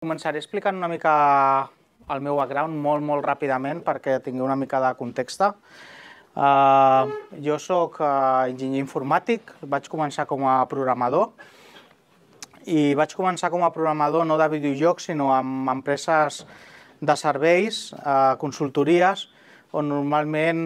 Començaré explicant una mica el meu background molt ràpidament perquè tingui una mica de context. Jo soc enginyer informàtic, vaig començar com a programador i vaig començar com a programador no de videojocs sinó amb empreses de serveis, consultories, on normalment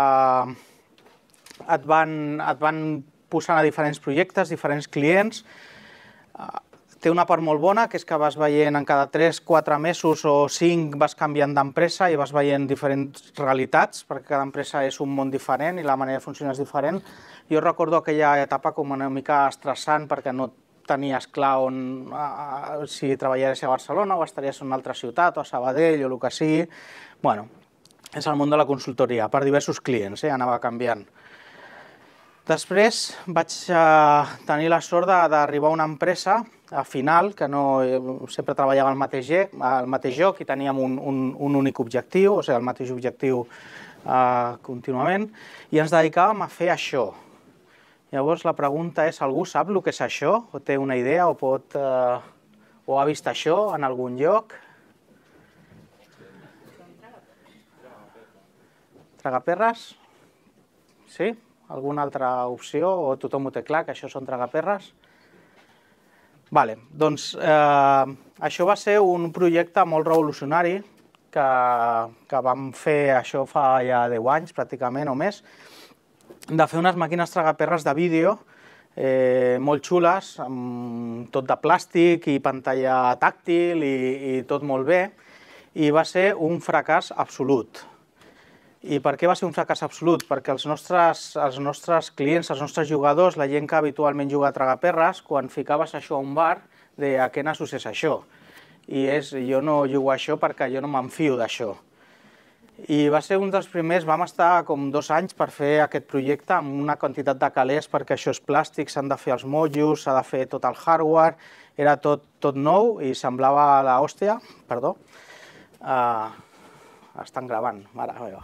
et van posant a diferents projectes, diferents clients. Té una part molt bona, que és que vas veient en cada 3-4 mesos o 5 vas canviant d'empresa i vas veient diferents realitats, perquè cada empresa és un món diferent i la manera de funcionar és diferent. Jo recordo aquella etapa com una mica estressant perquè no tenies clar si treballaries a Barcelona o estaries en una altra ciutat o a Sabadell o el que sigui. Bueno, és el món de la consultoria, per diversos clients, anava canviant. Després vaig tenir la sort d'arribar a una empresa final, que no sempre treballava al mateix lloc i teníem un únic objectiu, o sigui, el mateix objectiu contínuament, i ens dedicàvem a fer això. Llavors la pregunta és, algú sap el que és això? O té una idea o ha vist això en algun lloc? Tragaperres? Sí? Alguna altra opció o tothom ho té clar, que això són tragaperres? Vale, doncs això va ser un projecte molt revolucionari que vam fer això fa ja 10 anys pràcticament o més, de fer unes màquines tragaperres de vídeo molt xules, amb tot de plàstic i pantalla tàctil i tot molt bé, i va ser un fracàs absolut. I per què va ser un fracàs absolut? Perquè els nostres clients, els nostres jugadors, la gent que habitualment juga a tragaperres, quan ficaves això a un bar, deia, a què n'associés això? I jo no jugo a això perquè jo no m'enfio d'això. I va ser un dels primers, vam estar com 2 anys per fer aquest projecte amb una quantitat de calés perquè això és plàstic, s'han de fer els motllos, s'ha de fer tot el hardware, era tot nou i semblava l'hòstia, perdó. Estan gravant, mare meva.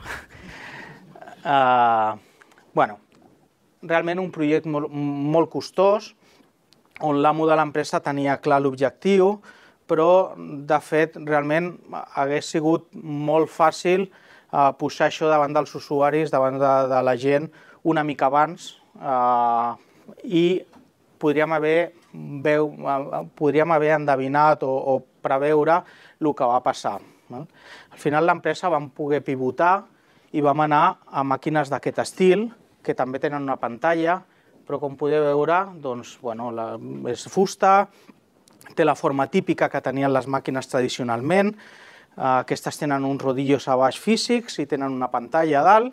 Bueno, realment un projecte molt costós, on l'amo de l'empresa tenia clar l'objectiu, però, de fet, realment hagués sigut molt fàcil posar això davant dels usuaris, davant de la gent, una mica abans, i podríem haver endevinat o preveure el que va passar. Al final l'empresa vam poder pivotar i vam anar a màquines d'aquest estil, que també tenen una pantalla, però com podeu veure, és fusta, té la forma típica que tenien les màquines tradicionalment, aquestes tenen uns rodillos a baix físics i tenen una pantalla a dalt,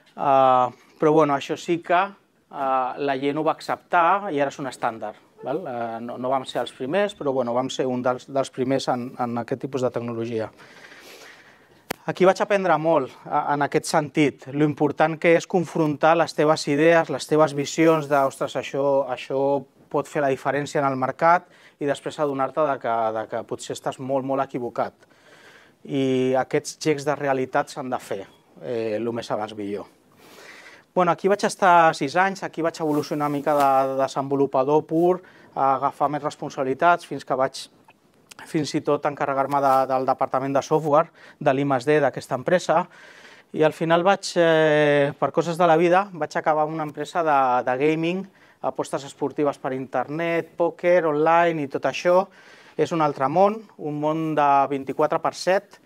però això sí que la gent ho va acceptar i ara és un estàndard. No vam ser els primers, però vam ser un dels primers en aquest tipus de tecnologia. Aquí vaig aprendre molt en aquest sentit, l'important que és confrontar les teves idees, les teves visions de, ostres, això pot fer la diferència en el mercat i després adonar-te que potser estàs molt equivocat. I aquests xecs de realitat s'han de fer el més abans millor. Aquí vaig estar 6 anys, aquí vaig evolucionar una mica de desenvolupador pur, agafar més responsabilitats fins que vaig fins i tot encarregar-me del departament de software de l'I+D d'aquesta empresa i al final per coses de la vida, vaig acabar en una empresa de gaming, apostes esportives per internet, pòquer, online i tot això. És un altre món, un món de 24/7,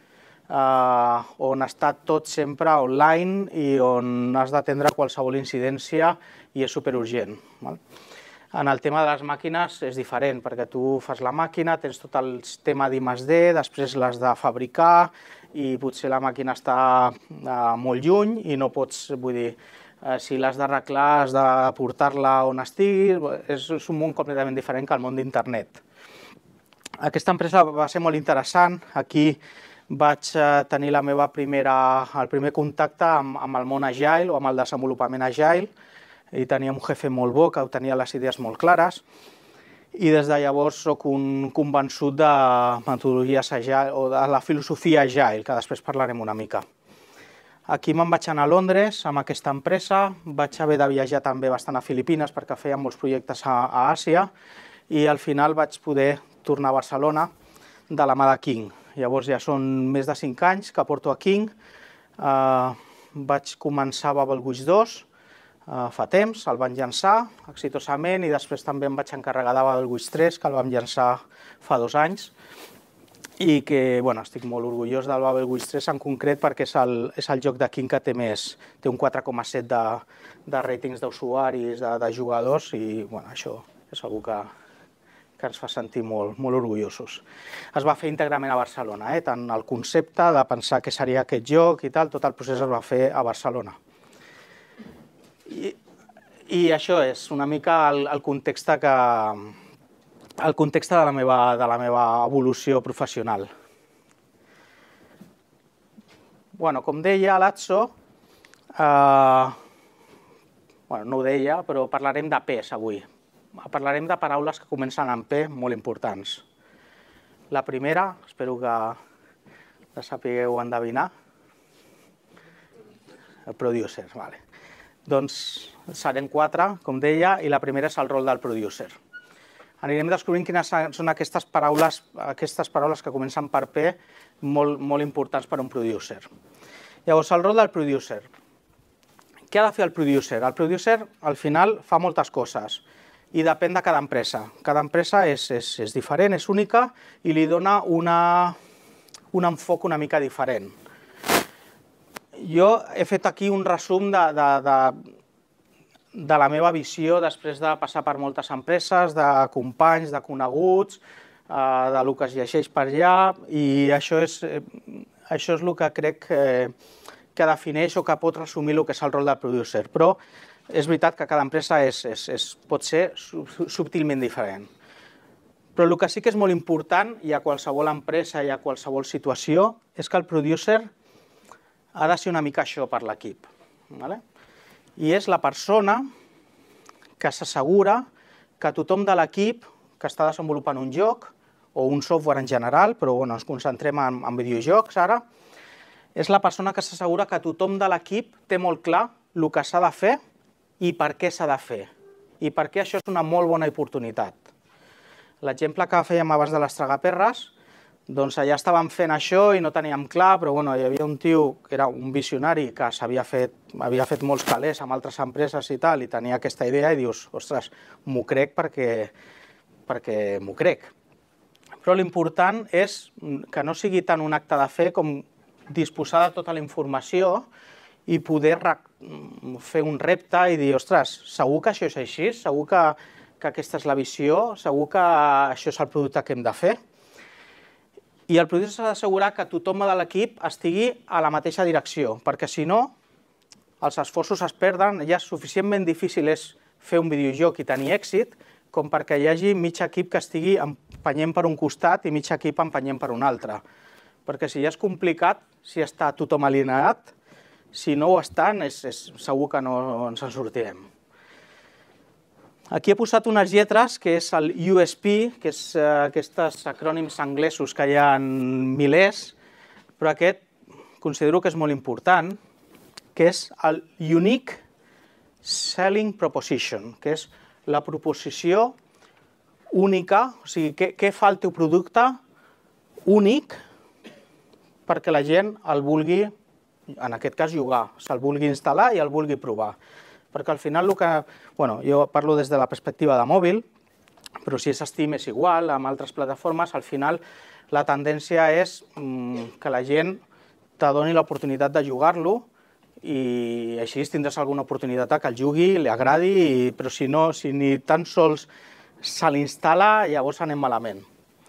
on està tot sempre online i on has d'atendre qualsevol incidència i és superurgent. En el tema de les màquines és diferent, perquè tu fas la màquina, tens tot el tema d'I+D, després l'has de fabricar i potser la màquina està molt lluny i no pots, vull dir, si l'has d'arreglar has de portar-la on estigui, és un món completament diferent que el món d'internet. Aquesta empresa va ser molt interessant, aquí vaig tenir el primer contacte amb el món Agile o amb el desenvolupament Agile, i teníem un jefe molt bo que tenia les idees molt clares i des de llavors soc un convençut de metodologies Agile o de la filosofia Agile, que després parlarem una mica. Aquí me'n vaig anar a Londres amb aquesta empresa, vaig haver de viatjar també bastant a Filipines perquè fèiem molts projectes a Àsia i al final vaig poder tornar a Barcelona de la mà de King. Llavors ja són més de 5 anys que porto a King. Vaig començar Babel Witch 2 fa temps, el van llançar exitosament i després també em vaig encarregar de Babel Witch 3, que el vam llançar fa 2 anys i que estic molt orgullós del Babel Witch 3 en concret perquè és el joc de King que té un 4,7 de ratings d'usuaris, de jugadors i això és una cosa que ens fa sentir molt orgullosos. Es va fer íntegrament a Barcelona, tant el concepte de pensar què seria aquest joc i tal, tot el procés es va fer a Barcelona. I això és una mica el context de la meva evolució professional. Com deia l'Atso, no ho deia, però parlarem de P's avui. Parlarem de paraules que comencen amb P molt importants. La primera, espero que la sapigueu endevinar. El producer, vale. Doncs serem 4, com deia, i la primera és el rol del producer. Anirem descobrint quines són aquestes paraules que comencen per P molt importants per a un producer. Llavors, el rol del producer. Què ha de fer el producer? El producer, al final, fa moltes coses i depèn de cada empresa. Cada empresa és diferent, és única i li dona un enfoc una mica diferent. Jo he fet aquí un resum de la meva visió després de passar per moltes empreses, de companys, de coneguts, del que es llegeix per allà i això és el que crec que defineix o que pot resumir el que és el rol del producer. Però és veritat que cada empresa pot ser subtilment diferent. Però el que sí que és molt important, i a qualsevol empresa i a qualsevol situació, és que el producer ha de ser una mica això per l'equip. I és la persona que s'assegura que tothom de l'equip que està desenvolupant un joc o un software en general, però ens concentrem en videojocs ara, és la persona que s'assegura que tothom de l'equip té molt clar el que s'ha de fer i per què s'ha de fer, i per què això és una molt bona oportunitat. L'exemple que fèiem abans de les tragaperres, doncs allà estàvem fent això i no teníem clar, però hi havia un tio que era un visionari que havia fet molts calés amb altres empreses i tal, i tenia aquesta idea i dius, ostres, m'ho crec perquè m'ho crec. Però l'important és que no sigui tant un acte de fe com disposar de tota la informació i poder fer un repte i dir, ostres, segur que això és així? Segur que aquesta és la visió? Segur que això és el producte que hem de fer? I el producte s'ha d'assegurar que tothom de l'equip estigui a la mateixa direcció, perquè si no, els esforços es perden, ja suficientment difícil és fer un videojoc i tenir èxit, com perquè hi hagi mig equip que estigui empenyent per un costat i mig equip empenyent per un altre. Perquè si ja és complicat, si està tothom alineat, si no ho estan, segur que no ens en sortirem. Aquí he posat unes lletres, que és el USP, que és aquests acrònims anglesos que hi ha milers, però aquest considero que és molt important, que és el Unique Selling Proposition, que és la proposició única, o sigui, què fa el teu producte únic perquè la gent el vulgui, en aquest cas, jugar, se'l vulgui instal·lar i el vulgui provar. Perquè al final, jo parlo des de la perspectiva de mòbil, però si és Steam és igual, amb altres plataformes, al final la tendència és que la gent te doni l'oportunitat de jugar-lo i així tindràs alguna oportunitat que el jugui, li agradi, però si no, si ni tan sols se l'instal·la, llavors anem malament.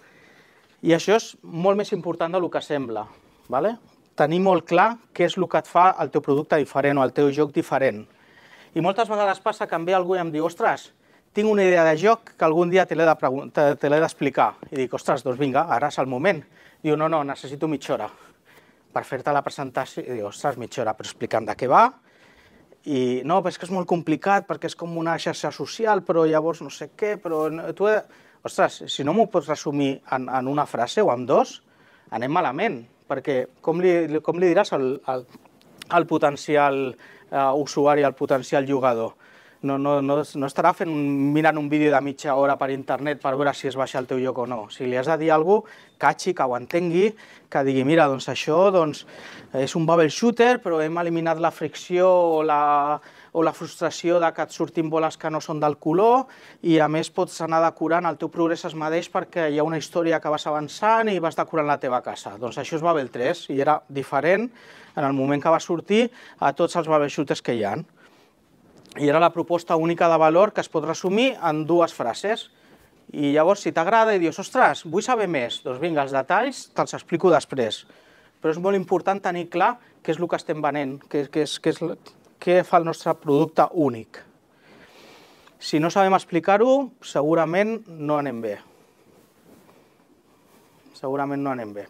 I això és molt més important del que sembla. Tenir molt clar què és el que et fa el teu producte diferent o el teu joc diferent. I moltes vegades passa que em ve algú i em diu, ostres, tinc una idea de joc que algun dia te l'he d'explicar. I dic, ostres, doncs vinga, ara és el moment. Diu, no, necessito mitja hora per fer-te la presentació. I diu, ostres, mitja hora, però explica'm de què va. I no, però és que és molt complicat perquè és com una xarxa social, però llavors no sé què, però tu... Ostres, si no m'ho pots resumir en una frase o en dos, anem malament, perquè com li diràs al potencial usuari, al potencial jugador? no estarà mirant un vídeo de mitja hora per internet per veure si es baixa al teu joc o no. Si li has de dir alguna cosa, catxi, que ho entengui, que digui, mira, doncs això és un bubble shooter, però hem eliminat la fricció o la frustració de que et surtin boles que no són del color i a més pots anar decorant, el teu progrés es medeix perquè hi ha una història que vas avançant i vas decorant la teva casa. Doncs això és Babel 3 i era diferent en el moment que va sortir a tots els bubble shooters que hi ha. I era la proposta única de valor que es pot resumir en 2 frases. I llavors, si t'agrada i dius, ostres, vull saber més, doncs vinga, els detalls te'ls explico després. Però és molt important tenir clar què és el que estem venent, què fa el nostre producte únic. Si no sabem explicar-ho, segurament no anem bé. Segurament no anem bé.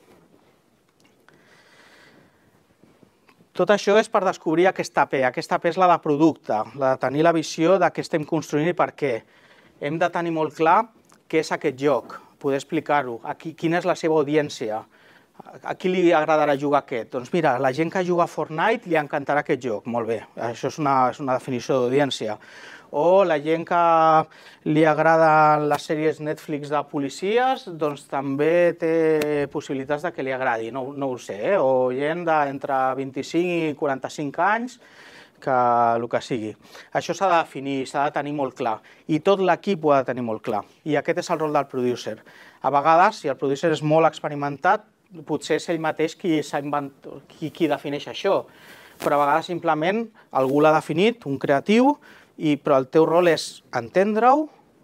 Tot això és per descobrir aquesta P. Aquesta P és la de producte, la de tenir la visió de què estem construint i per què. Hem de tenir molt clar què és aquest joc, poder explicar-ho, quina és la seva audiència, a qui li agradarà jugar aquest. Doncs mira, la gent que juga a Fortnite li encantarà aquest joc, molt bé, això és una definició d'audiència. O la gent que li agraden les sèries Netflix de policies, doncs també té possibilitats de que li agradi, no ho sé, o gent d'entre 25 i 45 anys, que el que sigui. Això s'ha de definir, s'ha de tenir molt clar, i tot l'equip ho ha de tenir molt clar, i aquest és el rol del producer. A vegades, si el producer és molt experimentat, potser és ell mateix qui defineix això, però a vegades simplement algú l'ha definit, un creatiu, però el teu rol és entendre-ho,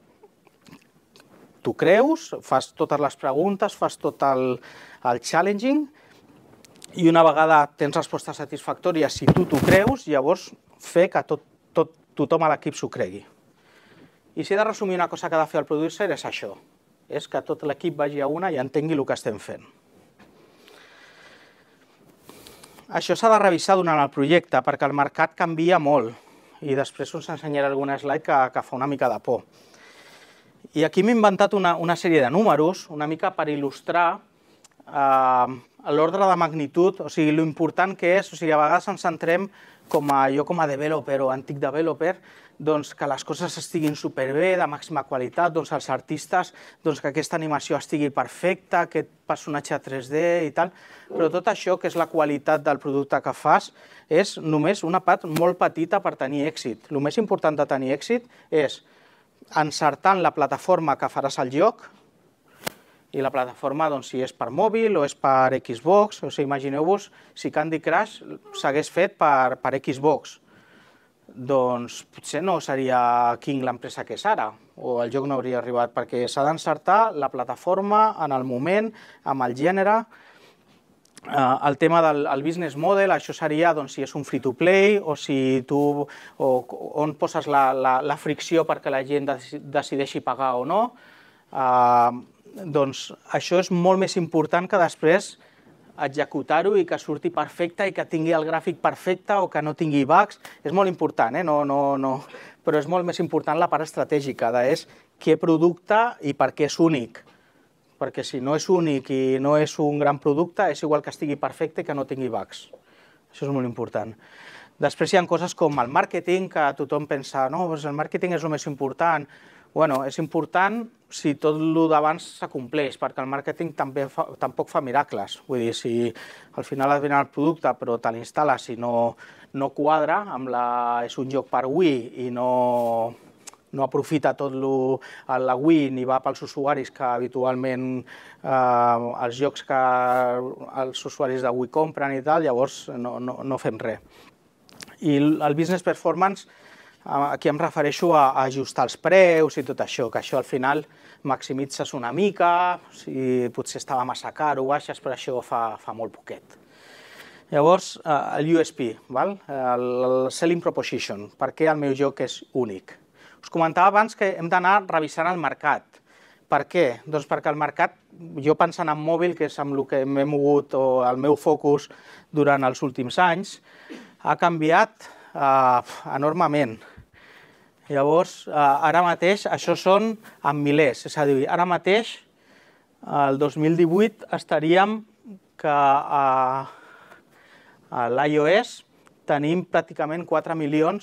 tu creus, fas totes les preguntes, fas tot el challenging, i una vegada tens respostes satisfactòries, si tu t'ho creus, llavors fer que tothom a l'equip s'ho cregui. I si he de resumir una cosa que ha de fer el producer és això, és que tot l'equip vagi a una i entengui el que estem fent. Això s'ha de revisar durant el projecte perquè el mercat canvia molt i després us ensenyaré alguna slide que fa una mica de por. I aquí m'he inventat una sèrie de números, una mica per il·lustrar l'ordre de magnitud, o sigui, l'important que és, o sigui, a vegades ens centrem jo com a developer o antic developer, doncs que les coses estiguin superbé, de màxima qualitat, doncs els artistes, doncs que aquesta animació estigui perfecta, aquest personatge 3D i tal, però tot això, que és la qualitat del producte que fas, és només una part molt petita per tenir èxit. El més important de tenir èxit és encertar en la plataforma que faràs el joc, i la plataforma, doncs, si és per mòbil o és per Xbox, o sigui, imagineu-vos si Candy Crush s'hagués fet per Xbox, doncs potser no seria King l'empresa que és ara, o el joc no hauria arribat, perquè s'ha d'encertar la plataforma en el moment, amb el gènere. El tema del business model, això seria doncs, si és un free-to-play o si tu on poses la fricció perquè la gent decideixi pagar o no. Doncs això és molt més important que després executar-ho i que surti perfecte i que tingui el gràfic perfecte o que no tingui bugs. És molt important, però és molt més important la part estratègica, és què producte i per què és únic. Perquè si no és únic i no és un gran producte, és igual que estigui perfecte i que no tingui bugs. Això és molt important. Després hi ha coses com el màrqueting, que tothom pensa, no, el màrqueting és el més important. Bueno, és important si tot el d'abans s'acompleix, perquè el màrqueting tampoc fa miracles. Vull dir, si al final et venen el producte però te l'instal·les i no quadra, és un joc per Wii i no aprofita tot la Wii ni va pels usuaris que habitualment els jocs que els usuaris de Wii compren i tal, llavors no fem res. I el business performance, aquí em refereixo a ajustar els preus i tot això, que això al final maximitzes una mica, si potser estava massa car o baixes, però això fa molt poquet. Llavors, el USP, el Selling Proposition, per què el meu joc és únic? Us comentava abans que hem d'anar revisant el mercat. Per què? Doncs perquè el mercat, jo pensant en mòbil, que és amb el que m'he mogut, o el meu focus durant els últims anys, ha canviat enormement. Llavors, ara mateix, això són en milers, és a dir, ara mateix, el 2018, estaríem que a l'iOS tenim pràcticament 4 milions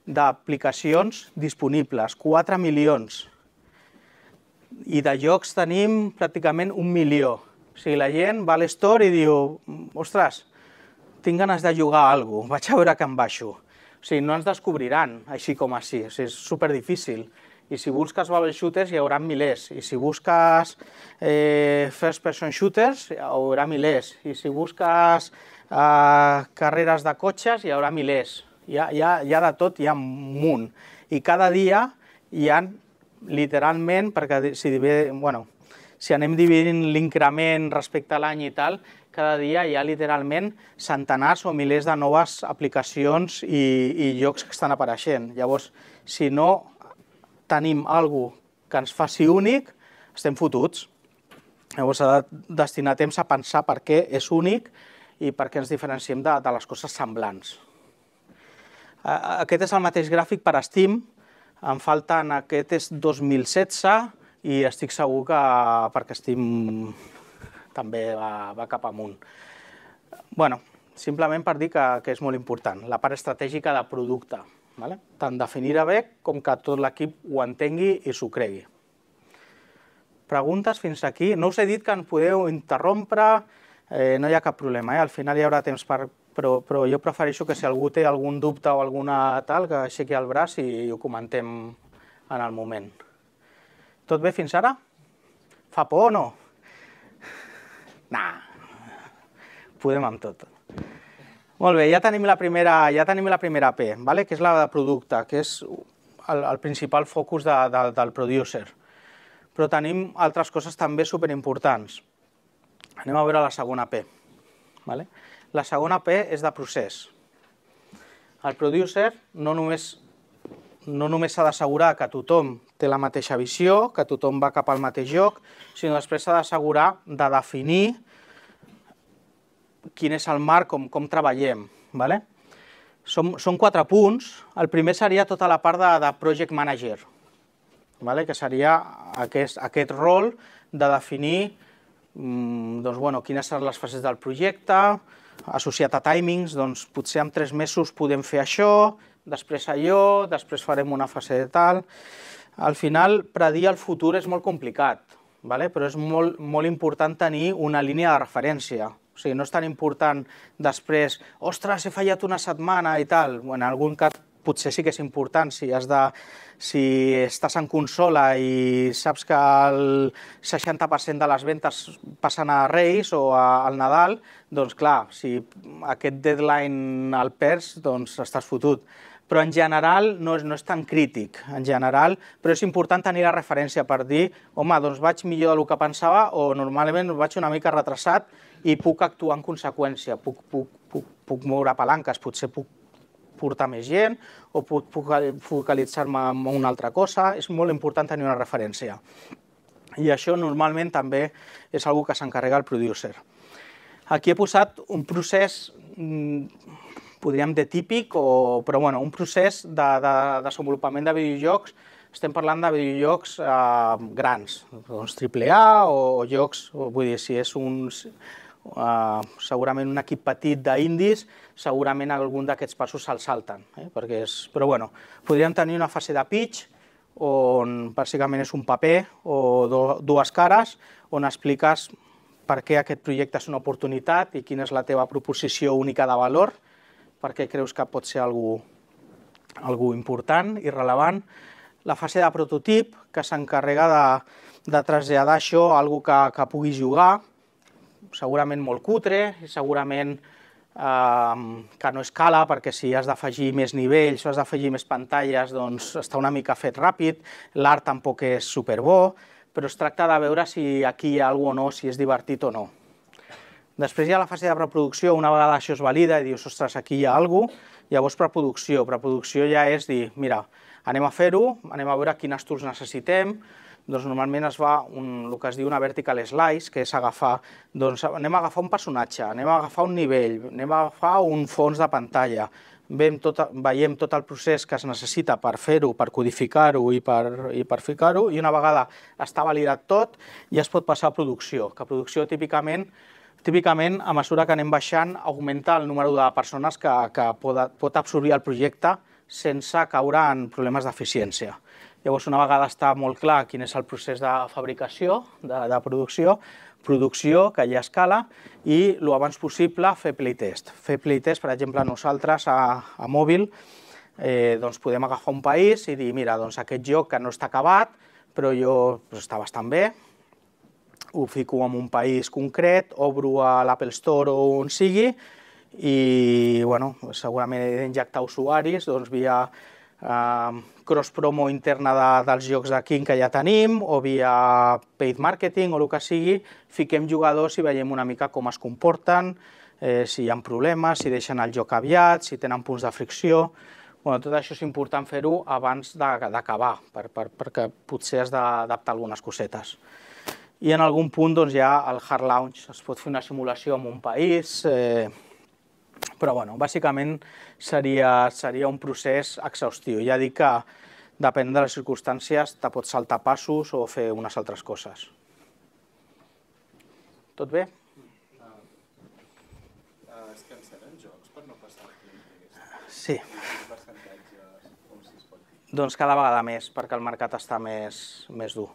d'aplicacions disponibles, 4 milions. I de jocs tenim pràcticament 1 milió. O sigui, la gent va a l'Store i diu, ostres, tinc ganes de jugar a alguna cosa, vaig a veure que em baixo. O sigui, no ens descobriran així com així, o sigui, és superdifícil. I si busques bubble shooters hi haurà milers, i si busques first person shooters hi haurà milers, i si busques carreres de cotxes hi haurà milers. Hi ha de tot, hi ha un munt. I cada dia hi ha literalment, perquè si anem dividint l'increment respecte a l'any i tal, cada dia hi ha literalment centenars o milers de noves aplicacions i jocs que estan apareixent. Llavors, si no tenim alguna cosa que ens faci únic, estem fotuts. Llavors s'ha de destinar temps a pensar per què és únic i per què ens diferenciem de les coses semblants. Aquest és el mateix gràfic per a Steam, em falten, aquest és 2016 i estic segur que perquè Steam també va cap amunt. Simplement per dir que és molt important, la part estratègica de producte. Tant definir-ho bé com que tot l'equip ho entengui i s'ho cregui. Preguntes fins aquí? No us he dit que en podeu interrompre, no hi ha cap problema, al final hi haurà temps però jo prefereixo que si algú té algun dubte o alguna tal, que aixequi el braç i ho comentem en el moment. Tot bé fins ara? Fa por o no? Nah, podem amb tot. Molt bé, ja tenim la primera P, que és la de producte, que és el principal focus del producer. Però tenim altres coses també superimportants. Anem a veure la segona P. La segona P és de procés. El producer no només s'ha d'assegurar que tothom té la mateixa visió, que tothom va cap al mateix joc, sinó després s'ha d'assegurar de definir quin és el marc, com treballem. Són 4 punts. El primer seria tota la part de project manager, que seria aquest rol de definir quines seran les fases del projecte, associat a timings, doncs potser en 3 mesos podem fer això, després allò, després farem una fase de tal. Al final, predir el futur és molt complicat, però és molt important tenir una línia de referència. O sigui, no és tan important després, ostres, he fallat una setmana i tal. En algun cas potser sí que és important, si estàs en consola i saps que el 60% de les ventes passen a Reis o al Nadal, doncs clar, si aquest deadline el perds, doncs estàs fotut. Però en general no és tan crític, però és important tenir la referència per dir, home, doncs vaig millor del que pensava o normalment vaig una mica retrasat i puc actuar en conseqüència, puc moure palanques, potser puc portar més gent o puc focalitzar-me en una altra cosa. És molt important tenir una referència. I això normalment també és una cosa que s'encarrega el producer. Aquí he posat un procés, podríem dir típic, però un procés de desenvolupament de videojocs. Estem parlant de videojocs grans, doncs AAA o jocs, vull dir, si és segurament un equip petit d'indis, segurament algun d'aquests passos se'ls salten. Però podríem tenir una fase de pitch, on bàsicament és un paper o 2 cares, on expliques per què aquest projecte és una oportunitat i quina és la teva proposició única de valor, per què creus que pot ser algú important i rellevant. La fase de prototip, que s'encarrega de traslladar això a alguna cosa que puguis jugar, segurament molt cutre, segurament que no escala, perquè si has d'afegir més nivells o has d'afegir més pantalles, doncs està una mica fet ràpid, l'art tampoc és superbo, però es tracta de veure si aquí hi ha alguna cosa o no, si és divertit o no. Després hi ha la fase de preproducció, una vegada això es valida i dius, ostres, aquí hi ha alguna cosa, llavors preproducció. Preproducció ja és dir, mira, anem a fer-ho, anem a veure quines tools necessitem. Doncs normalment es fa el que es diu una vertical slice, que és agafar, doncs anem a agafar un personatge, anem a agafar un nivell, anem a agafar un fons de pantalla, veiem tot el procés que es necessita per fer-ho, per codificar-ho i per ficar-ho, i una vegada està validat tot, ja es pot passar a producció, que producció típicament, a mesura que anem baixant, augmenta el número de persones que pot absorbir el projecte sense caure en problemes d'eficiència. Llavors, una vegada està molt clar quin és el procés de fabricació, de producció, que hi ha escala, i el abans possible fer playtest. Fer playtest, per exemple, nosaltres a mòbil, doncs podem agafar un país i dir, mira, doncs aquest joc que no està acabat, però està bastant bé, ho fico en un país concret, obro a l'Apple Store o on sigui, i segurament he d'injectar usuaris via cross-promo interna dels jocs de King que ja tenim, o via paid marketing o el que sigui, fiquem jugadors i veiem una mica com es comporten, si hi ha problemes, si deixen el joc aviat, si tenen punts de fricció. Tot això és important fer-ho abans d'acabar, perquè potser has d'adaptar algunes cosetes. I en algun punt ja el hard launch es pot fer una simulació en un país, però bàsicament seria un procés exhaustiu. Ja dic que depèn de les circumstàncies, te pots saltar passos o fer unes altres coses. Tot bé? Es cancel·len jocs per no passar el playtest? Sí. Quins percentatges, com si es pot dir? Doncs cada vegada més, perquè el mercat està més dur.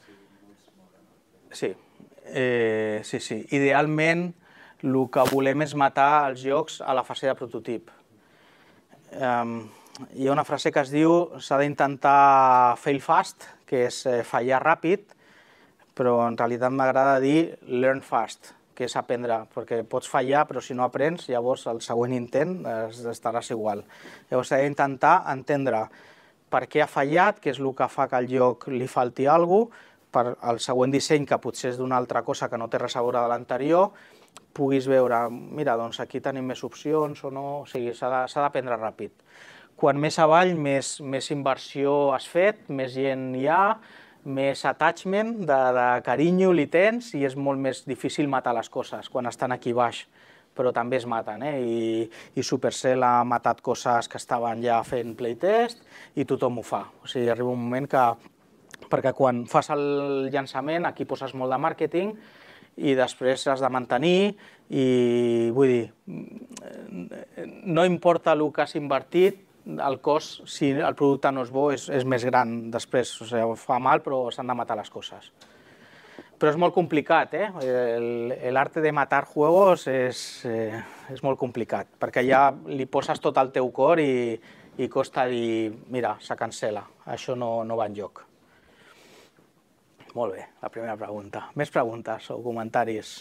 Sí, sí. Idealment, el que volem és matar els jocs a la fase de prototip. Hi ha una frase que es diu s'ha d'intentar fail fast, que és fallar ràpid, però en realitat m'agrada dir learn fast, que és aprendre, perquè pots fallar, però si no aprens, llavors el següent intent estaràs igual. Llavors s'ha d'intentar entendre per què ha fallat, què és el que fa que al joc li falti alguna cosa, per al següent disseny, que potser és d'una altra cosa que no té res a veure de l'anterior, puguis veure, mira, doncs aquí tenim més opcions o no, o sigui, s'ha d'aprendre ràpid. Quan més avall, més inversió has fet, més gent hi ha, més attachment, de carinyo li tens, i és molt més difícil matar les coses quan estan aquí baix, però també es maten, i Supercell ha matat coses que estaven ja fent playtest i tothom ho fa. O sigui, arriba un moment que, perquè quan fas el llançament, aquí poses molt de màrqueting, i després has de mantenir, i vull dir, no importa el que has invertit, el cost, si el producte no és bo, és més gran després, o sigui, fa mal, però s'han de matar les coses. Però és molt complicat, l'arte de matar juegos és molt complicat, perquè ja li poses tot el teu cor i costa dir, mira, se cancel·la, això no va enlloc. Molt bé, la primera pregunta. Més preguntes o comentaris?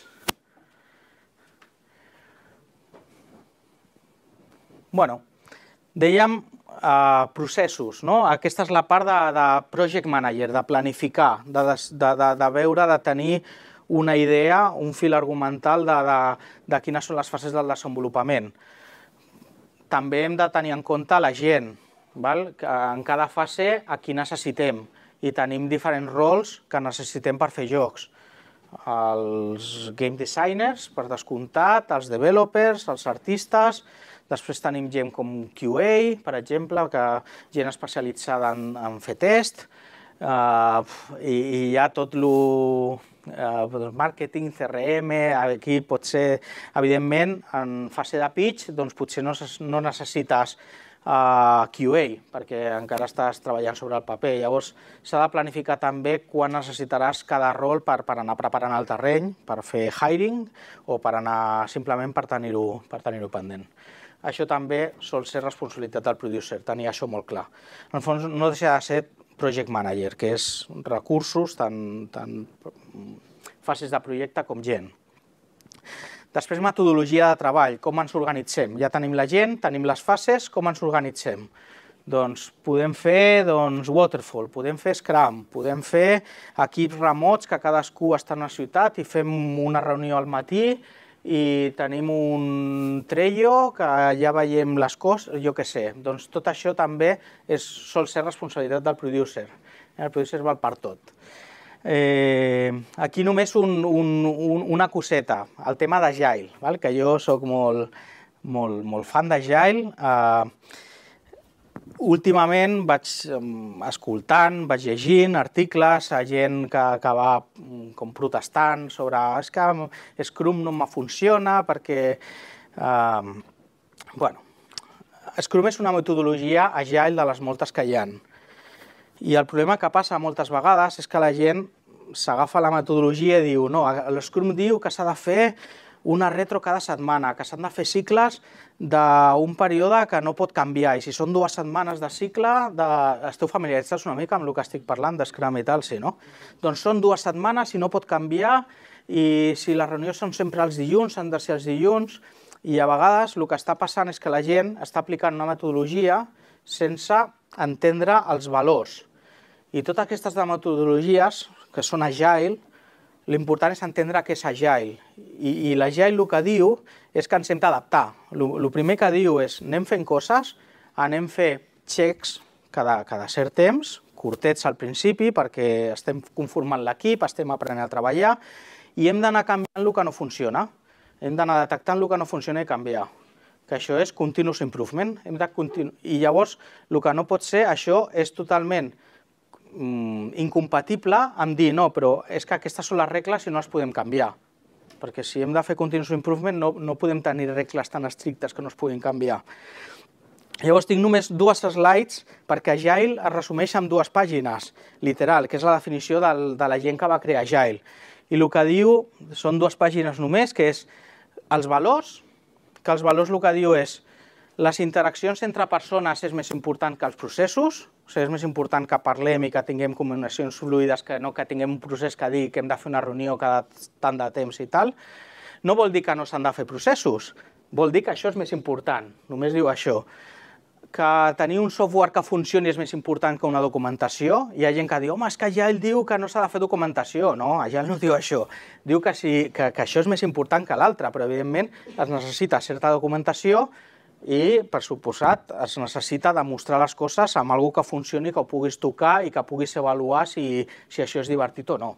Dèiem processos, no? Aquesta és la part de project manager, de planificar, de veure, de tenir una idea, un fil argumental de quines són les fases del desenvolupament. També hem de tenir en compte la gent, que en cada fase a qui necessitem, i tenim diferents rols que necessitem per fer jocs. Els game designers, per descomptat, els developers, els artistes, després tenim gent com QA, per exemple, gent especialitzada en fer test, i hi ha tot el màrqueting, CRM, aquí pot ser, evidentment, en fase de pitch, doncs potser no necessites QA, perquè encara estàs treballant sobre el paper. Llavors, s'ha de planificar també quan necessitaràs cada rol per anar preparant el terreny, per fer hiring o per anar simplement per tenir-ho pendent. Això també sol ser responsabilitat del producer, tenir això molt clar. En el fons, no deixa de ser project manager, que és recursos, tant fases de projecte com gent. Després, metodologia de treball, com ens organitzem. Ja tenim la gent, tenim les fases, com ens organitzem? Doncs podem fer waterfall, podem fer scrum, podem fer equips remots que cadascú està en una ciutat i fem una reunió al matí i tenim un Trello que ja veiem les coses, jo què sé. Doncs tot això també sol ser responsabilitat del producer. El producer val per tot. Aquí només una coseta, el tema d'Agile, que jo soc molt fan d'Agile. Últimament vaig escoltant, vaig llegint articles a gent que va protestant sobre és que Scrum no me funciona perquè, Scrum és una metodologia agile de les moltes que hi ha. I el problema que passa moltes vegades és que la gent s'agafa la metodologia i diu no, l'Scrum diu que s'ha de fer una retro cada setmana, que s'han de fer cicles d'un període que no pot canviar, i si són 2 setmanes de cicle, esteu familiaritzats una mica amb el que estic parlant de Scrum i tal, sí, no? Doncs són 2 setmanes i no pot canviar, i si les reunions són sempre els dilluns, han de ser els dilluns, i a vegades el que està passant és que la gent està aplicant una metodologia sense entendre els valors. I totes aquestes metodologies, que són agile, l'important és entendre què és agile. I l'agile el que diu és que ens hem d'adaptar. El primer que diu és anem fent coses, anem fent checks cada cert temps, curtets al principi, perquè estem conformant l'equip, estem aprenent a treballar, i hem d'anar canviant el que no funciona. Hem d'anar detectant el que no funciona i canviar. Que això és continuous improvement. I llavors, el que no pot ser, això és totalment incompatible amb dir no, però és que aquestes són les regles i no les podem canviar. Perquè si hem de fer continuous improvement no podem tenir regles tan estrictes que no es puguin canviar. Llavors tinc només 2 slides perquè Agile es resumeix en 2 pàgines, literal, que és la definició de la gent que va crear Agile. I el que diu són 2 pàgines només, que és els valors, que els valors el que diu és les interaccions entre persones és més important que els processos, o sigui, és més important que parlem i que tinguem comunicacions fluides que no que tinguem un procés que digui que hem de fer una reunió cada tant de temps i tal. No vol dir que no s'han de fer processos, vol dir que això és més important, només diu això. Que tenir un software que funcioni és més important que una documentació. Hi ha gent que diu, home, és que Agile diu que no s'ha de fer documentació. No, Agile no diu això. Diu que això és més important que l'altre, però evidentment es necessita certa documentació i, per suposat, es necessita demostrar les coses amb alguna que funcioni, que ho puguis tocar i que puguis avaluar si això és divertit o no.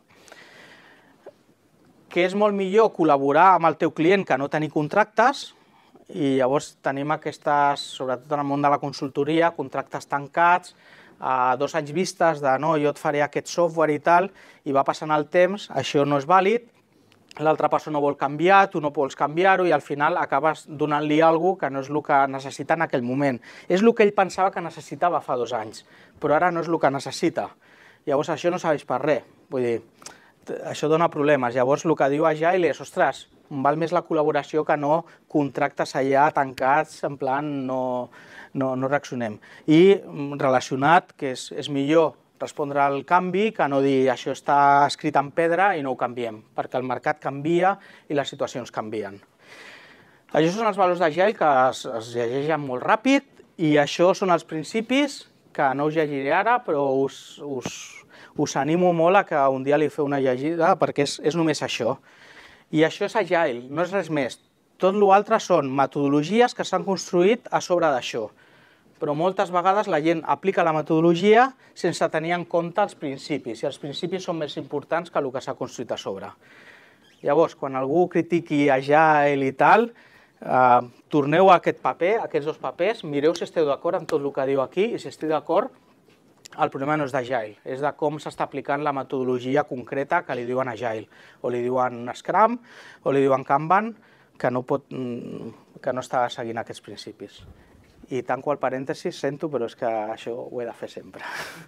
Que és molt millor col·laborar amb el teu client que no tenir contractes, i llavors tenim aquestes, sobretot en el món de la consultoria, contractes tancats, a 2 anys vistes de no, jo et faré aquest software i tal, i va passant el temps, això no és vàlid, l'altra persona vol canviar, tu no vols canviar-ho i al final acabes donant-li alguna cosa que no és el que necessita en aquell moment. És el que ell pensava que necessitava fa 2 anys, però ara no és el que necessita. Llavors això no serveix per res, vull dir, això dona problemes. Llavors el que diu Agile és, ostres, val més la col·laboració que no contractes allà tancats, en plan no reaccionem. I relacionat, que és millor respondre al canvi que no dir això està escrit en pedra i no ho canviem, perquè el mercat canvia i les situacions canvien. Això són els valors d'Agile que es llegeixen molt ràpid i això són els principis que no us llegiré ara, però us animo molt a que un dia li feu una llegida perquè és només això. I això és Agile, no és res més. Tot l'altre són metodologies que s'han construït a sobre d'això. Però moltes vegades la gent aplica la metodologia sense tenir en compte els principis, i els principis són més importants que el que s'ha construït a sobre. Llavors, quan algú critiqui Agile i tal, torneu a aquest paper, a aquests 2 papers, mireu si esteu d'acord amb tot el que diu aquí, i si esteu d'acord, el problema no és d'Agile, és de com s'està aplicant la metodologia concreta que li diuen Agile, o li diuen Scrum, o li diuen Kanban, que no està seguint aquests principis. I tanco el parèntesis, sento, però és que això ho he de fer sempre.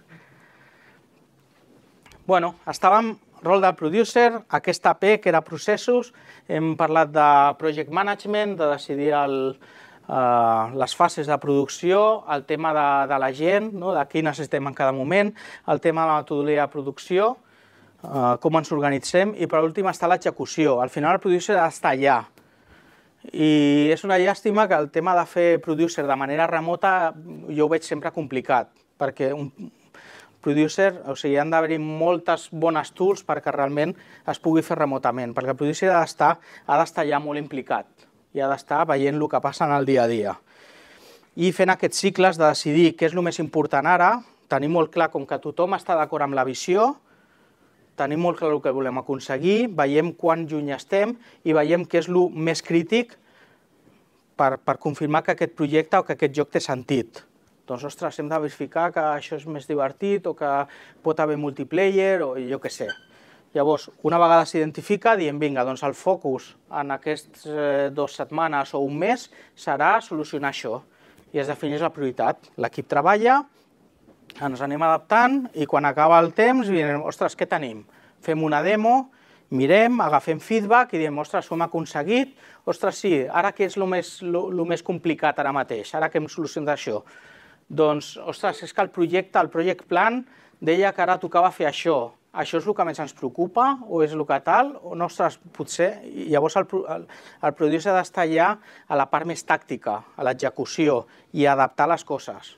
Bueno, estàvem rol del producer, aquesta P, que era processos, hem parlat de project management, de decidir les fases de producció, el tema de la gent, de qui necessitem en cada moment, el tema de la metodologia de producció, com ens organitzem, i per últim està l'execució. Al final el producer ha d'estar allà. I és una llàstima que el tema de fer producer de manera remota jo ho veig sempre complicat, perquè un producer, o sigui, han d'haver-hi moltes bones tools perquè realment es pugui fer remotament, perquè el producer ha d'estar allà molt implicat i ha d'estar veient el que passa en el dia a dia. I fent aquests cicles de decidir què és el més important ara, tenir molt clar com que tothom està d'acord amb la visió, tenim molt clar el que volem aconseguir, veiem quan lluny estem i veiem què és el més crític per confirmar que aquest projecte o que aquest joc té sentit. Doncs, ostres, hem de verificar que això és més divertit o que pot haver multiplayer o jo què sé. Llavors, una vegada s'identifica, diem, vinga, doncs el focus en aquestes 2 setmanes o un mes serà solucionar això. i es defineix la prioritat. L'equip treballa, ens anem adaptant i quan acaba el temps direm, ostres, què tenim? Fem una demo, mirem, agafem feedback i diem, ostres, ho hem aconseguit, ostres, sí, ara què és el més complicat ara mateix? Ara que hem solucionat això? Doncs, ostres, és que el project plan, deia que ara tocava fer això. Això és el que més ens preocupa o és el que tal? O no, ostres, potser... Llavors el producer ha d'estar ja a la part més tàctica, a l'execució i adaptar les coses.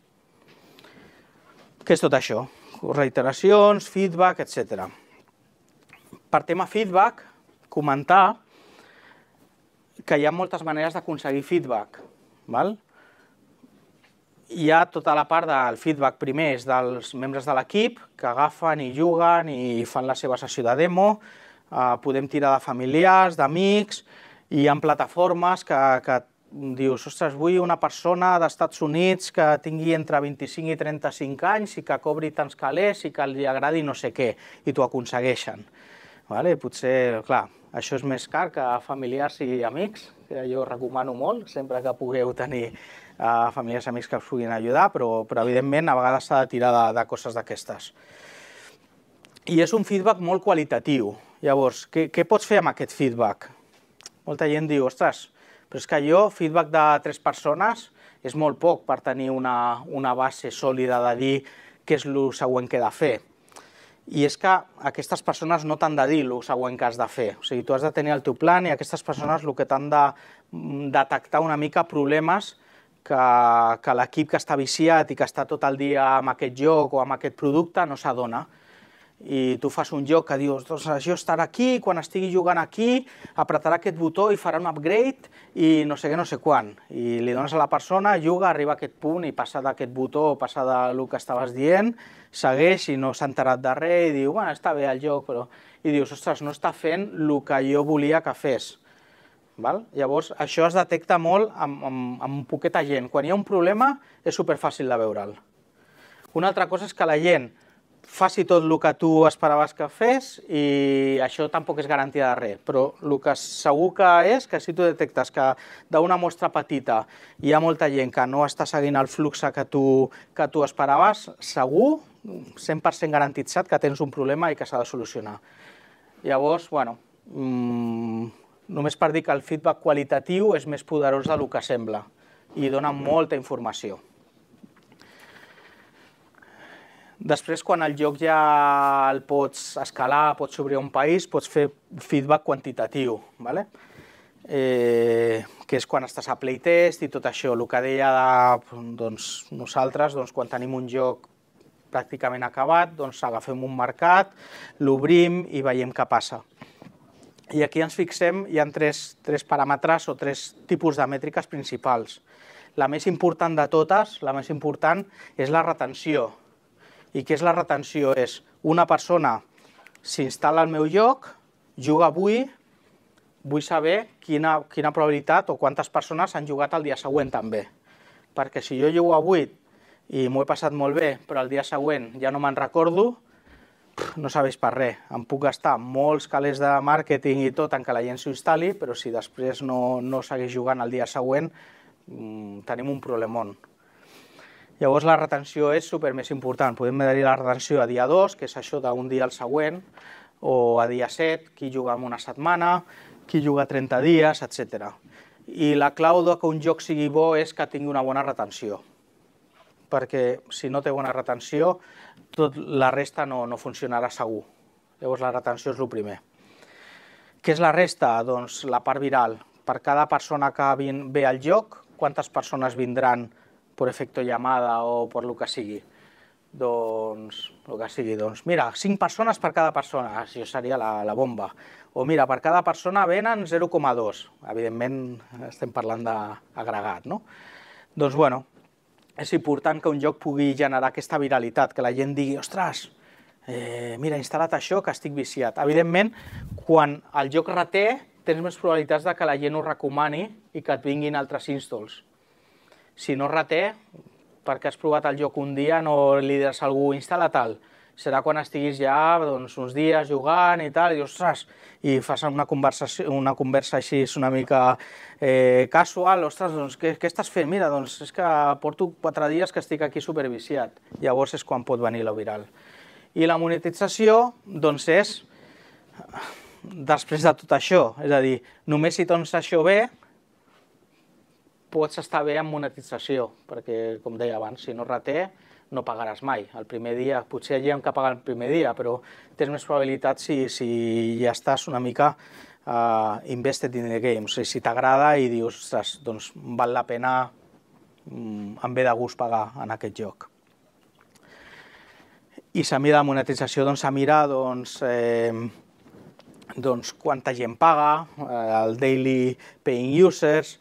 Què és tot això? Reiteracions, feedback, etc. Per tema feedback, comentar que hi ha moltes maneres d'aconseguir feedback. Hi ha tota la part del feedback primer, és dels membres de l'equip que agafen i juguen i fan la seva sessió de demo. Podem tirar de familiars, d'amics, i hi ha plataformes que dius, ostres, vull una persona d'Estats Units que tingui entre 25 i 35 anys i que cobri tants calés i que li agradi no sé què, i t'ho aconsegueixen. Potser, clar, això és més car que familiars i amics, que jo recomano molt, sempre que pugueu tenir familiars i amics que us puguin ajudar, però evidentment a vegades s'ha de tirar de coses d'aquestes. I és un feedback molt qualitatiu. Llavors, què pots fer amb aquest feedback? Molta gent diu, ostres, però és que feedback de 3 persones és molt poc per tenir una base sòlida de dir què és el següent que he de fer. I és que aquestes persones no t'han de dir el següent que has de fer. O sigui, tu has de tenir el teu plan i aquestes persones el que t'han de detectar una mica problemes que l'equip que està viciat i que està tot el dia amb aquest joc o amb aquest producte no s'adona. I tu fas un joc que dius, doncs jo estarà aquí, quan estigui jugant aquí, apretarà aquest botó i farà un upgrade i no sé què, no sé quan. I li dones a la persona, juga, arriba a aquest punt i passa d'aquest botó o passa del que estaves dient, segueix i no s'ha enterat de res i diu, bueno, està bé el joc, però... I dius, ostres, no està fent el que jo volia que fes. Llavors, això es detecta molt amb poqueta gent. Quan hi ha un problema, és superfàcil de veure'l. Una altra cosa és que la gent faci tot el que tu esperaves que fes i això tampoc és garantia de res, però el que segur que és que si tu detectes que d'una mostra petita hi ha molta gent que no està seguint el flux que tu esperaves, segur, 100% garantitzat que tens un problema i que s'ha de solucionar. Llavors, bueno, només per dir que el feedback qualitatiu és més poderós del que sembla i dona molta informació. Després, quan el joc ja el pots escalar, pots obrir un país, pots fer feedback quantitatiu, que és quan estàs a playtest i tot això. El que deia nosaltres, quan tenim un joc pràcticament acabat, agafem un mercat, l'obrim i veiem què passa. I aquí ens fixem, hi ha tres paràmetres o 3 tipus de mètriques principals. La més important de totes, la més important, és la retenció. I què és la retenció? És una persona s'instal·la al meu joc, juga avui, vull saber quina probabilitat o quantes persones han jugat el dia següent també. Perquè si jo jugo avui i m'ho he passat molt bé, però el dia següent ja no me'n recordo, no serveix per res. Em puc gastar molts calés de màrqueting i tot en que la gent s'ho instal·li, però si després no segueix jugant el dia següent, tenim un problemón. Llavors la retenció és més important. Podem medir la retenció a dia 2, que és això d'un dia al següent, o a dia 7, qui juga en una setmana, qui juga 30 dies, etc. I la clau que un joc sigui bo és que tingui una bona retenció. Perquè si no té bona retenció, tot la resta no funcionarà segur. Llavors la retenció és el primer. Què és la resta? Doncs la part viral. Per cada persona que ve al joc, quantes persones vindran per efecte llamada o per el que sigui. Doncs, mira, 5 persones per cada persona, això seria la bomba. O mira, per cada persona venen 0,2. Evidentment estem parlant d'agregat, no? Doncs, bueno, és important que un joc pugui generar aquesta viralitat, que la gent digui, ostres, mira, he instal·lat això que estic viciat. Evidentment, quan el joc reté, tens més probabilitats que la gent ho recomani i que et vinguin altres installs. Si no reté, perquè has provat el joc un dia, no li diràs a algú, instal·la tal, serà quan estiguis ja uns dies jugant i tal, i dius, ostres, i fas una conversa així una mica casual, ostres, doncs què estàs fent? Mira, doncs és que porto 4 dies que estic aquí superviciat. Llavors és quan pot venir la viral. I la monetització, doncs és després de tot això, és a dir, només si tens això bé, pots estar bé en monetització, perquè, com deia abans, si no reté, no pagaràs mai. El primer dia, potser hi ha que pagar el primer dia, però tens més probabilitat si ja estàs una mica invested in the game, o sigui, si t'agrada i dius, ostres, doncs val la pena, em ve de gust pagar en aquest joc. I s'ha mirat la monetització, doncs s'ha mirat quanta gent paga, el daily paying users,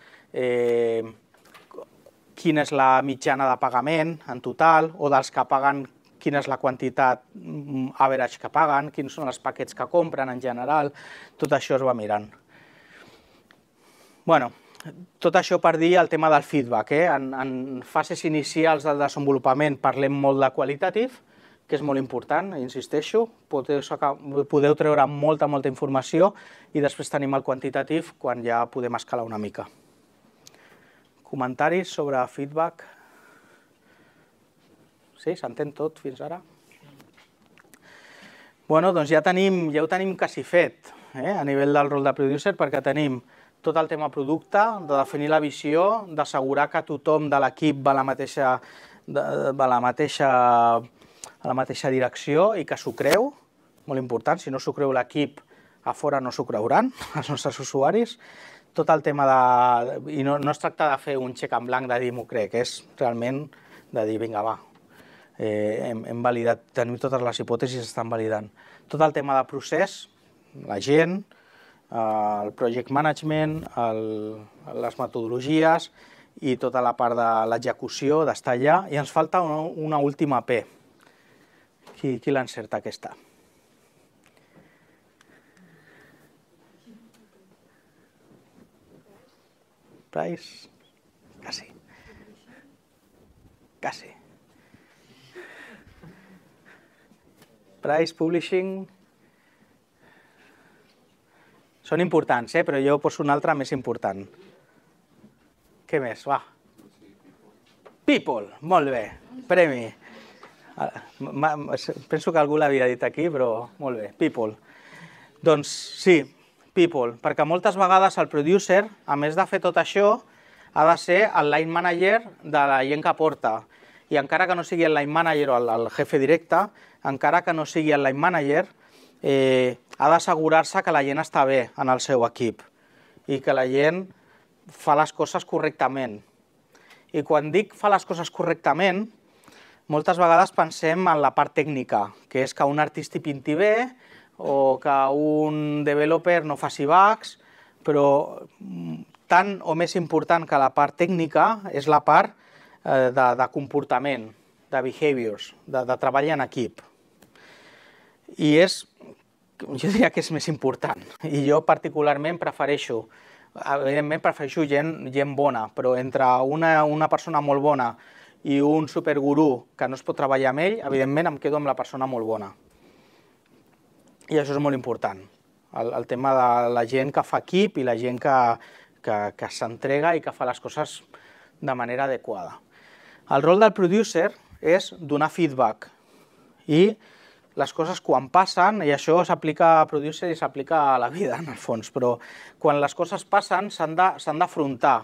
quina és la mitjana de pagament en total, o dels que paguen, quina és la quantitat average que paguen, quins són els paquets que compren en general, tot això es va mirant. Bueno, tot això per dir el tema del feedback. En fases inicials del desenvolupament parlem molt de qualitatiu, que és molt important, insisteixo, podeu treure molta informació i després tenim el quantitatiu quan ja podem escalar una mica. Comentaris sobre feedback? Sí, s'entén tot fins ara? Bueno, doncs ja ho tenim quasi fet, a nivell del rol de producer, perquè tenim tot el tema producte, de definir la visió, d'assegurar que tothom de l'equip va a la mateixa direcció i que s'ho creu, molt important, si no s'ho creu l'equip, a fora no s'ho creuran els nostres usuaris. Tot el tema de... I no es tracta de fer un xec en blanc de dir m'ho crec, és realment de dir vinga va, hem validat, tenim totes les hipòtesis, estan validant. Tot el tema de procés, la gent, el project management, les metodologies i tota la part de l'execució, d'estar allà, i ens falta una última P. Qui l'encerta aquesta? Price? Quasi. Quasi. Price, publishing... Són importants, però jo poso un altre més important. Què més? Va. People, molt bé. Premi. Penso que algú l'havia dit aquí, però molt bé. People. Doncs sí, people, perquè moltes vegades el producer, a més de fer tot això, ha de ser el line manager de la gent que porta. I encara que no sigui el line manager o el jefe directe, encara que no sigui el line manager, ha d'assegurar-se que la gent està bé en el seu equip i que la gent fa les coses correctament. I quan dic fa les coses correctament, moltes vegades pensem en la part tècnica, que és que un artista pinti bé, o que un developer no faci bugs, però tant o més important que la part tècnica és la part de comportament, de behaviors, de treball en equip. I jo diria que és més important, i jo particularment prefereixo, evidentment prefereixo gent bona, però entre una persona molt bona i un supergurú que no es pot treballar amb ell, evidentment em quedo amb la persona molt bona. I això és molt important, el tema de la gent que fa equip i la gent que s'entrega i que fa les coses de manera adequada. El rol del producer és donar feedback i les coses quan passen, i això s'aplica a producer i s'aplica a la vida en el fons, però quan les coses passen s'han d'afrontar.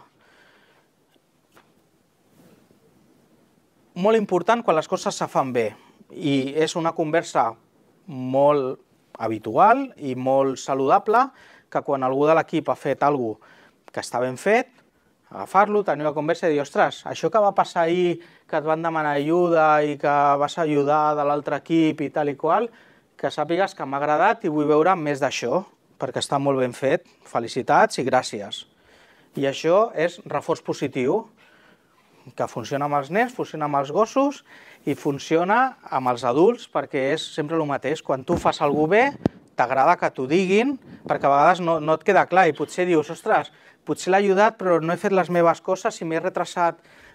Molt important quan les coses se fan bé i és una conversa molt habitual i molt saludable que quan algú de l'equip ha fet alguna cosa que està ben fet, agafar-lo, tenir una conversa i dir, ostres, això que va passar ahir, que et van demanar ajuda i que vas ajudar de l'altre equip i tal i qual, que sàpigues que m'ha agradat i vull veure més d'això, perquè està molt ben fet, felicitats i gràcies. I això és reforç positiu, que funciona amb els nens, funciona amb els gossos i funciona amb els adults perquè és sempre el mateix. Quan tu fas alguna cosa bé, t'agrada que t'ho diguin perquè a vegades no et queda clar i potser dius, ostres, potser l'he ajudat però no he fet les meves coses i m'he retrasat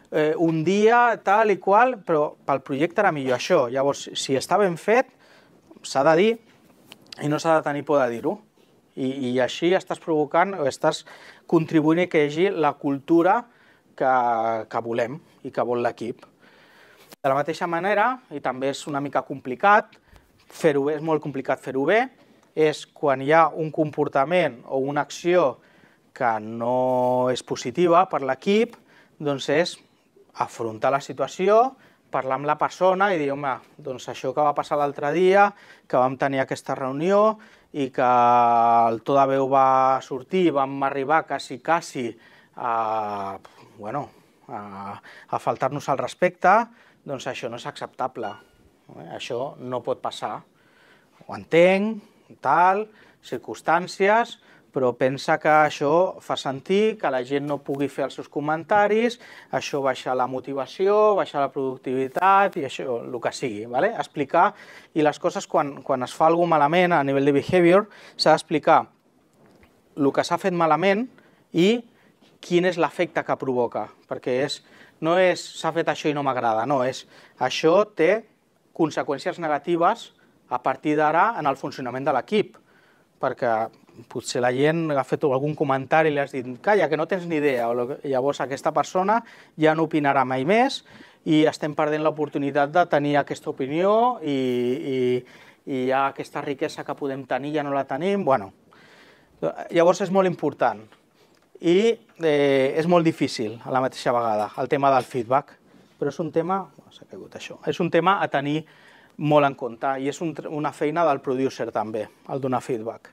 un dia, tal i qual, però pel projecte era millor això. Llavors, si està ben fet, s'ha de dir i no s'ha de tenir por de dir-ho. I així estàs provocant o estàs contribuint a que hi hagi la cultura que volem i que vol l'equip. De la mateixa manera, i també és una mica complicat, fer-ho bé, és molt complicat fer-ho bé, és quan hi ha un comportament o una acció que no és positiva per l'equip, doncs és afrontar la situació, parlar amb la persona i dir, home, doncs això que va passar l'altre dia, que vam tenir aquesta reunió i que el to de veu va sortir, vam arribar quasi a faltar-nos al respecte, doncs això no és acceptable. Això no pot passar. Ho entenc, tal, circumstàncies, però pensa que això fa sentir que la gent no pugui fer els seus comentaris, això baixa la motivació, baixa la productivitat i això, el que sigui. Explicar, i les coses quan es fa alguna cosa malament a nivell de behavior, s'ha d'explicar el que s'ha fet malament i quin és l'efecte que provoca, perquè no és s'ha fet això i no m'agrada, no, és això té conseqüències negatives a partir d'ara en el funcionament de l'equip, perquè potser la gent ha fet algun comentari i li has dit calla, que no tens ni idea, llavors aquesta persona ja no opinarà mai més i estem perdent l'oportunitat de tenir aquesta opinió i ja aquesta riquesa que podem tenir ja no la tenim. Llavors és molt important i és molt difícil a la mateixa vegada el tema del feedback, però és un tema, s'ha caigut això, és un tema a tenir molt en compte i és una feina del producer també, el donar feedback.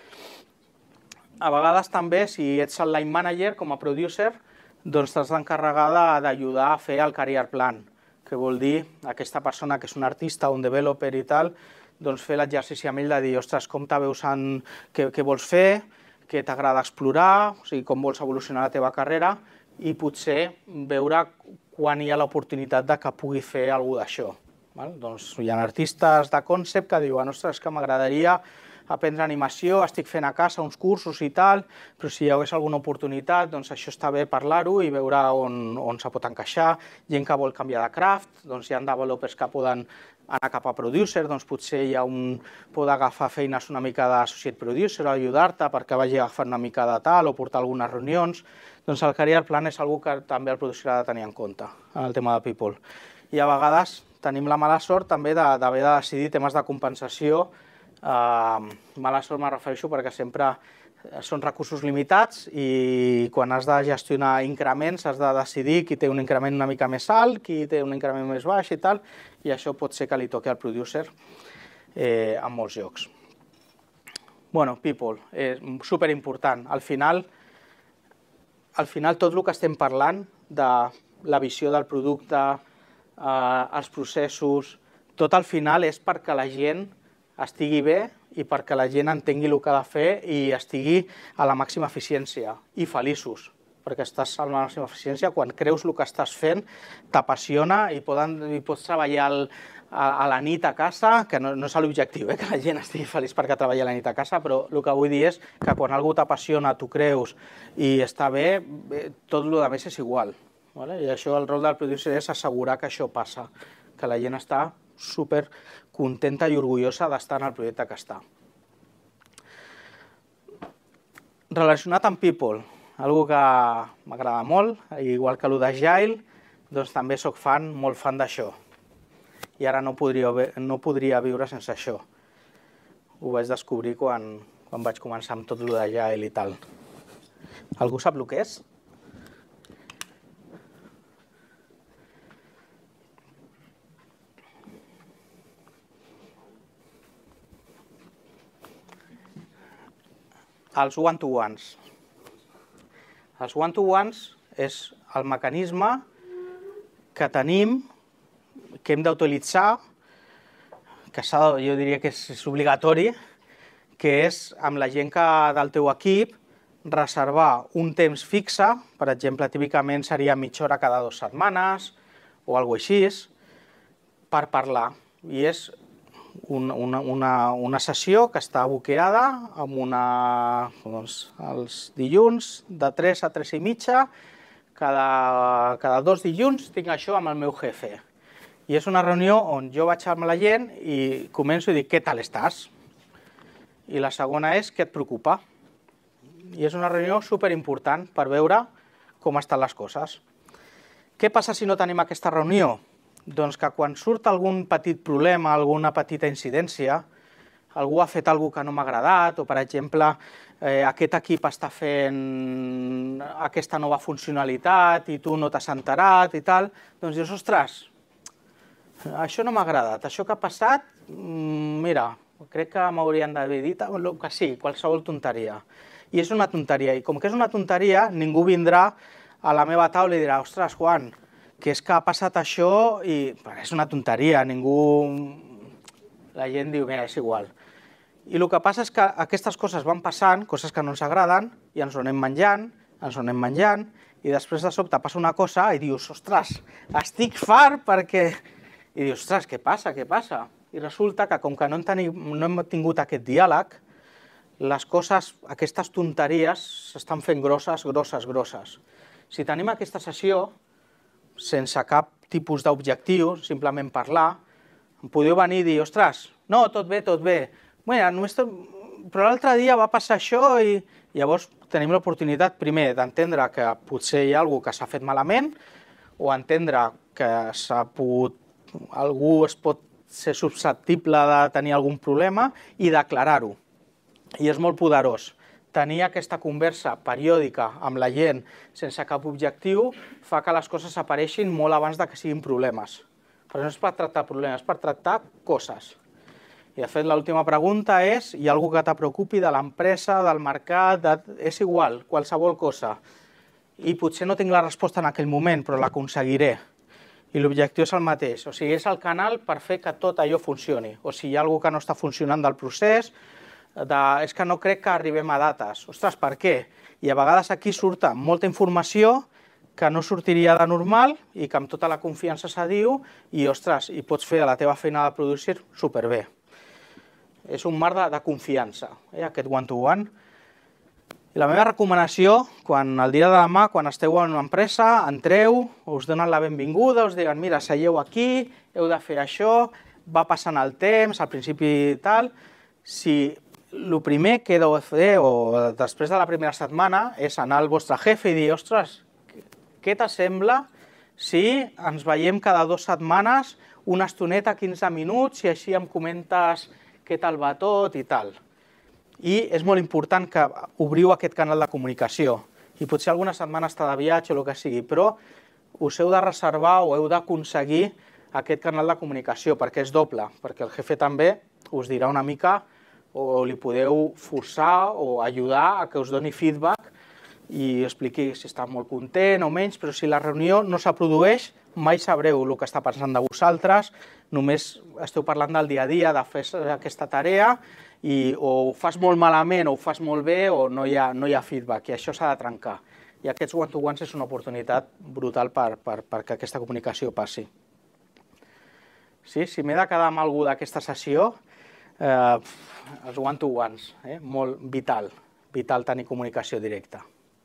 A vegades també, si ets el line manager com a producer, doncs t'has d'encarregar d'ajudar a fer el career plan, que vol dir aquesta persona que és un artista, un developer i tal, doncs fer l'exercici amb ell de dir, ostres, com te veus què vols fer, què t'agrada explorar, o sigui, com vols evolucionar la teva carrera i potser veure quan hi ha l'oportunitat de que pugui fer alguna d'això. Doncs hi ha artistes de concept que diuen, ostres, que m'agradaria aprendre animació, estic fent a casa uns cursos i tal, però si hi hagués alguna oportunitat, doncs això està bé parlar-ho i veure on se pot encaixar. Gent que vol canviar de craft, doncs hi ha developers que poden anar cap a producer, doncs potser pot agafar feines una mica d'associate producer o ajudar-te perquè vagi agafant una mica de tal o portar algunes reunions. Doncs el career plan és una cosa que també el producer ha de tenir en compte en el tema de people. I a vegades tenim la mala sort també d'haver de decidir temes de compensació. Mala sort me refereixo perquè sempre són recursos limitats i quan has de gestionar increments has de decidir qui té un increment una mica més alt, qui té un increment més baix i tal, i això pot ser que li toqui al producer en molts llocs. People, és superimportant. Al final tot el que estem parlant de la visió del producte, els processos, tot al final és perquè la gent estigui bé i perquè la gent entengui el que ha de fer i estigui a la màxima eficiència i feliços, perquè estàs a la màxima eficiència quan creus el que estàs fent, t'apassiona i pots treballar a la nit a casa, que no és l'objectiu, que la gent estigui feliç perquè treballi a la nit a casa, però el que vull dir és que quan algú t'apassiona, tu creus i està bé, tot el que més és igual. I això, el rol del producer és assegurar que això passa, que la gent està super contenta i orgullosa d'estar en el projecte que està. Relacionat amb people, una que m'agrada molt, igual que el d'Agile, doncs també soc molt fan d'això. I ara no podria viure sense això. Ho vaig descobrir quan vaig començar amb tot el d'Agile i tal. Algú sap el que és? Els one-to-ones. Els one-to-ones és el mecanisme que tenim, que hem d'utilitzar, que jo diria que és obligatori, que és amb la gent del teu equip reservar un temps fixe, per exemple, típicament seria mitja hora cada 2 setmanes o alguna cosa així, per parlar. I és una sessió que està buqueada amb els dilluns de 3 a 3 i mitja, cada 2 dilluns tinc això amb el meu jefe. I és una reunió on jo vaig amb la gent i començo i dic, què tal estàs? I la segona és, què et preocupa? I és una reunió superimportant per veure com estan les coses. Què passa si no tenim aquesta reunió? Doncs que quan surt algun petit problema, alguna petita incidència, algú ha fet alguna cosa que no m'ha agradat, o per exemple, aquest equip està fent aquesta nova funcionalitat i tu no t'has enterat i tal, doncs dius, ostres, això no m'ha agradat, això que ha passat, mira, crec que m'haurien d'haver dit el que sí, qualsevol tonteria. I és una tonteria, i com que és una tonteria, ningú vindrà a la meva taula i dirà, ostres, Juan, que és que ha passat això i és una tonteria, la gent diu, mira, és igual. I el que passa és que aquestes coses van passant, coses que no ens agraden, i ens ho anem menjant, i després de sobte passa una cosa i dius, ostres, estic fart perquè... I dius, ostres, què passa? I resulta que com que no hem tingut aquest diàleg, les coses, aquestes tonteries, s'estan fent grosses. Si tenim aquesta sessió, sense cap tipus d'objectiu, simplement parlar, podeu venir i dir, ostres, no, tot bé, bueno, però l'altre dia va passar això i llavors tenim l'oportunitat, primer, d'entendre que potser hi ha alguna que s'ha fet malament o entendre que algú es pot ser susceptible de tenir algun problema i declarar-ho. I és molt poderós. Tenir aquesta conversa periòdica amb la gent sense cap objectiu fa que les coses apareixin molt abans que siguin problemes. Però no és per tractar problemes, és per tractar coses. I de fet l'última pregunta és, hi ha alguna que te preocupi de l'empresa, del mercat, és igual, qualsevol cosa. I potser no tinc la resposta en aquell moment, però l'aconseguiré. I l'objectiu és el mateix, o sigui, és el canal per fer que tot allò funcioni. O si hi ha alguna que no està funcionant del procés, és que no crec que arribem a dates. Ostres, per què? I a vegades aquí surt molta informació que no sortiria de normal i que amb tota la confiança se diu i, ostres, i pots fer la teva feina de producir superbé. És un mar de confiança, aquest one-to-one. I la meva recomanació, el dia de demà, quan esteu en una empresa, entreu, us donen la benvinguda, us diguen, mira, seieu aquí, heu de fer això, va passant el temps, al principi i tal. Si el primer que heu de fer, o després de la primera setmana, és anar al vostre jefe i dir, ostres, què t'assembla si ens veiem cada 2 setmanes, una estoneta, 15 minuts, i així em comentes què tal va tot i tal. I és molt important que obriu aquest canal de comunicació. I potser alguna setmana està de viatge o el que sigui, però us heu de reservar o heu d'aconseguir aquest canal de comunicació, perquè és doble, perquè el jefe també us dirà una mica o li podeu forçar o ajudar a que us doni feedback i expliqui si està molt content o menys, però si la reunió no se produeix, mai sabreu el que està pensant de vosaltres, només esteu parlant del dia a dia, de fer aquesta tarea, i o ho fas molt malament o ho fas molt bé o no hi ha feedback, i això s'ha de trencar. I aquests one-to-ones és una oportunitat brutal perquè aquesta comunicació passi. Si m'he de quedar amb algú d'aquesta sessió, els one-to-ones, molt vital tenir comunicació directa.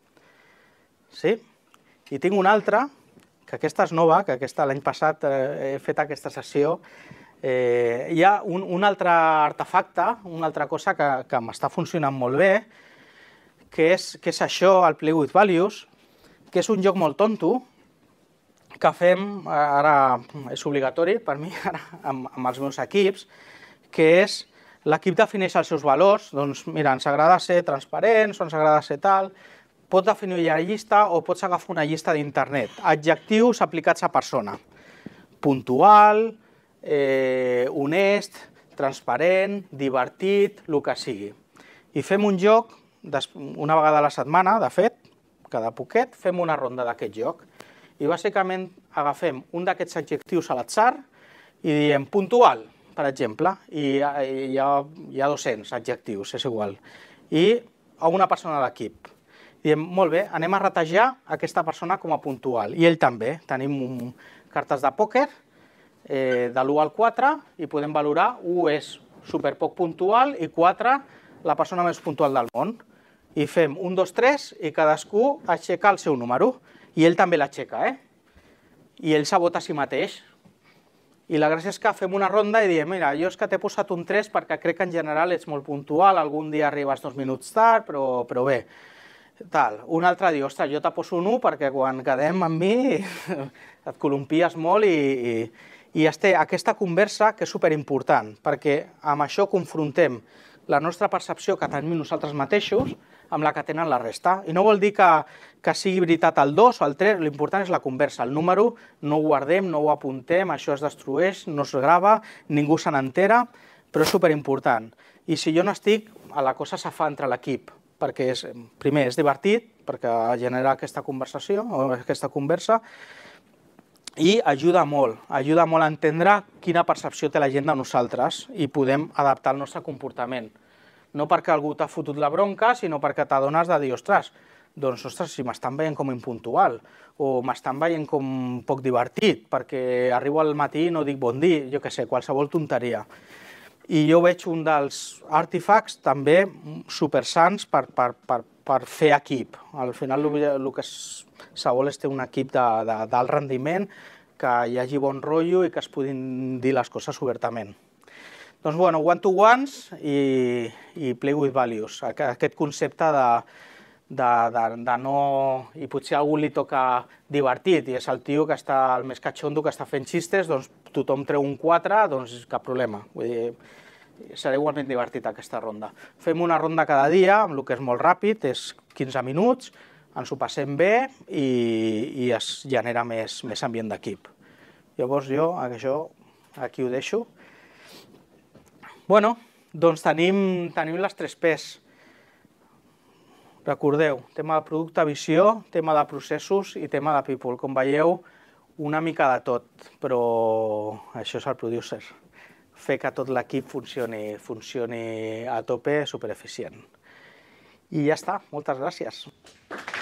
I tinc una altra, que aquesta és nova, que l'any passat he fet aquesta sessió. Hi ha un altre artefacte, una altra cosa que m'està funcionant molt bé, que és això, el Play with Values, que és un joc molt tonto, que fem, ara és obligatori per mi, amb els meus equips, que és, l'equip defineix els seus valors, doncs mira, ens agrada ser transparents, ens agrada ser tal, pots definir una llista o pots agafar una llista d'internet, adjectius aplicats a persona, puntual, honest, transparent, divertit, el que sigui. I fem un joc, una vegada a la setmana, de fet, cada poquet, fem una ronda d'aquest joc. I bàsicament agafem un d'aquests adjectius a l'atzar i diem puntual, per exemple, i hi ha 200 adjectius, és igual, i a una persona de l'equip. Diem, molt bé, anem a ratejar aquesta persona com a puntual, i ell també. Tenim cartes de pòquer, de l'1 al 4, i podem valorar, 1 és superpoc puntual i 4, la persona més puntual del món. I fem 1, 2, 3, i cadascú aixeca el seu número. I ell també l'aixeca, I ell sabota a si mateix. I la gràcia és que fem una ronda i diem, mira, jo és que t'he posat un 3 perquè crec que en general ets molt puntual, algun dia arribes 2 minuts tard, però bé. Tal. Un altre diu, ostres, jo te poso un 1 perquè quan quedem amb mi et columpies molt i aquesta conversa que és superimportant, perquè amb això confrontem la nostra percepció que tenim nosaltres mateixos amb la que tenen la resta. I no vol dir que sigui veritat el 2 o el 3, l'important és la conversa. El número no ho guardem, no ho apuntem, això es destrueix, no es grava, ningú se n'entera, però és superimportant. I si jo no estic, la cosa se fa entre l'equip, perquè primer és divertit, perquè genera aquesta conversació, o aquesta conversa, i ajuda molt a entendre quina percepció té la gent de nosaltres i podem adaptar el nostre comportament. No perquè algú t'ha fotut la bronca, sinó perquè t'adones de dir, ostres, si m'estan veient com impuntual, o m'estan veient com poc divertit, perquè arribo al matí i no dic bon dia, jo què sé, qualsevol tonteria. I jo veig un dels artefacts també supersans per fer equip. Al final el que se vol és ter un equip d'alt rendiment, que hi hagi bon rotllo i que es puguin dir les coses obertament. Doncs, bueno, one-to-ones i play with values. Aquest concepte de no... I potser a algú li toca divertit i és el tio que està, el més catxondo, que està fent xistes, doncs tothom treu un 4, doncs cap problema. Vull dir, serà igualment divertit aquesta ronda. Fem una ronda cada dia, amb el que és molt ràpid, és 15 minuts, ens ho passem bé i es genera més ambient d'equip. Llavors jo això aquí ho deixo. Bueno, doncs tenim les 3 P's. Recordeu, tema de producte, visió, tema de processos i tema de people. Com veieu, una mica de tot, però això és el producer. Fer que tot l'equip funcioni a tope, supereficient. I ja està, moltes gràcies.